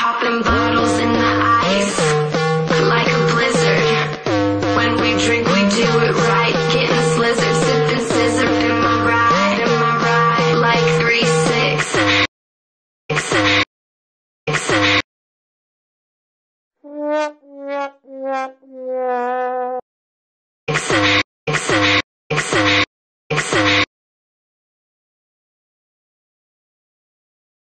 Popping bottles in the ice, like a blizzard. When we drink, we do it right.